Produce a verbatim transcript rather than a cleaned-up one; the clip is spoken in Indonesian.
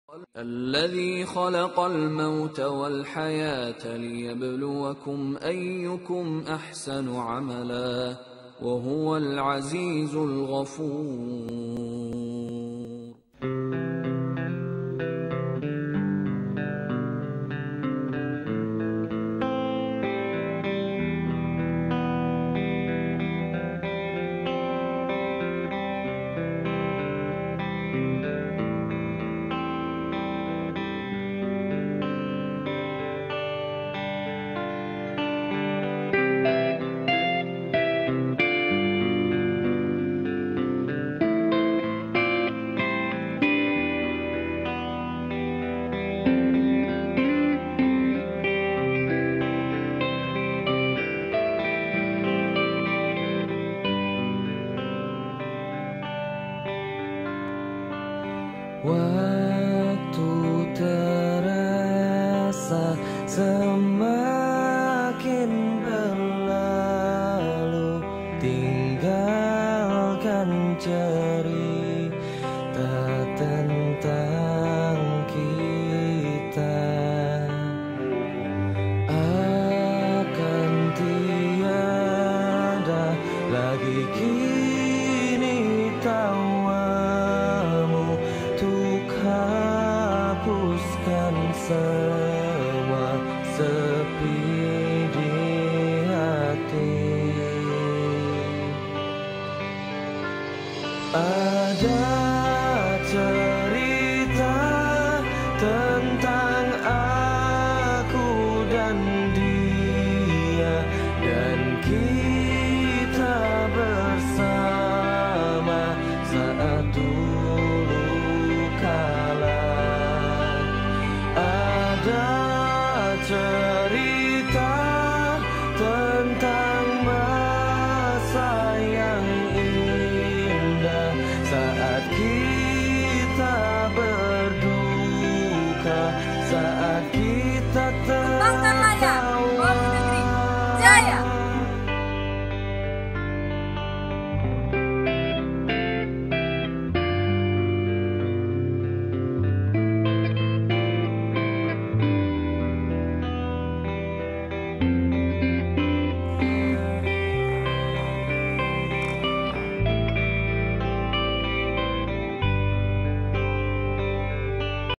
الذي خلق الموت والحياة ليبلوكم أيكم أحسن عملا وهو العزيز الغفور. Waktu terasa semakin berlalu, tinggalkan cerita tentang kita. Akan tiada lagi kini tawamu untuk hapuskan semua sepi di hati. Ada cerita tentang aku dan dia, dan kita bersama saat itu.